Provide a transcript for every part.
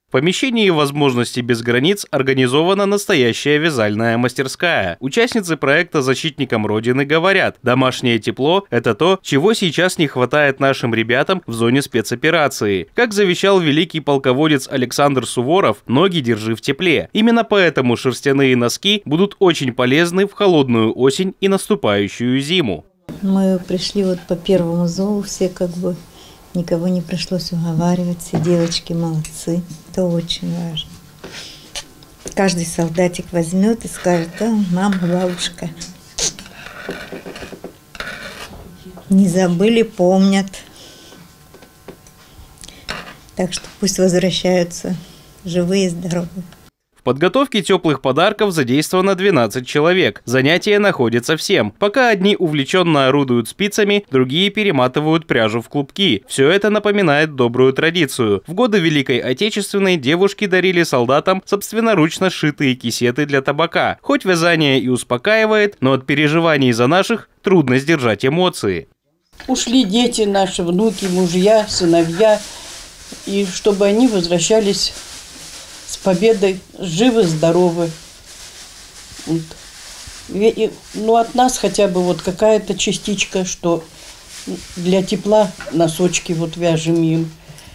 В помещении «Возможности без границ» организована настоящая вязальная мастерская. Участницы проекта «Защитникам Родины» говорят, домашнее тепло – это то, чего сейчас не хватает нашим ребятам в зоне спецоперации. Как завещал великий полководец Александр Суворов, ноги держи в тепле. Именно поэтому шерстяные носки будут очень полезны в холодную осень и наступающую зиму. Мы пришли вот по первому зову, все никого не пришлось уговаривать, все девочки молодцы, это очень важно. Каждый солдатик возьмет и скажет: да, мама, бабушка. Не забыли, помнят. Так что пусть возвращаются живые и здоровые. В подготовке теплых подарков задействовано 12 человек. Занятия находятся всем. Пока одни увлеченно орудуют спицами, другие перематывают пряжу в клубки. Все это напоминает добрую традицию. В годы Великой Отечественной девушки дарили солдатам собственноручно сшитые кисеты для табака. Хоть вязание и успокаивает, но от переживаний за наших трудно сдержать эмоции. Ушли дети наши, внуки, мужья, сыновья, и чтобы они возвращались с победой, живы-здоровы. Вот. Ну, от нас хотя бы вот какая-то частичка, что для тепла носочки вот вяжем им.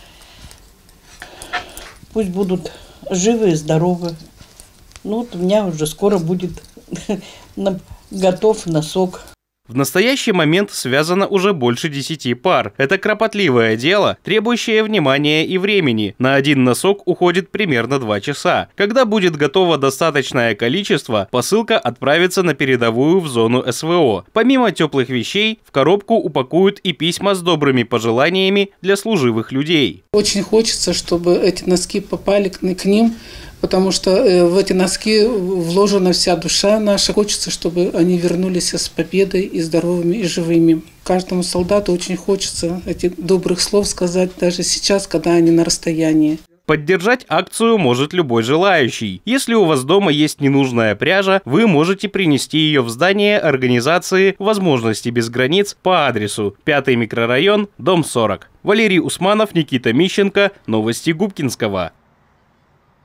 Пусть будут живы и здоровы. Ну, вот у меня уже скоро будет готов носок. В настоящий момент связано уже больше 10 пар. Это кропотливое дело, требующее внимания и времени. На один носок уходит примерно 2 часа. Когда будет готово достаточное количество, посылка отправится на передовую в зону СВО. Помимо теплых вещей, в коробку упакуют и письма с добрыми пожеланиями для служивых людей. Очень хочется, чтобы эти носки попали к ним, потому что в эти носки вложена вся душа наша. Хочется, чтобы они вернулись с победой и здоровыми, и живыми. Каждому солдату очень хочется этих добрых слов сказать, даже сейчас, когда они на расстоянии. Поддержать акцию может любой желающий. Если у вас дома есть ненужная пряжа, вы можете принести ее в здание организации «Возможности без границ» по адресу 5-й микрорайон, дом 40. Валерий Усманов, Никита Мищенко. Новости Губкинского.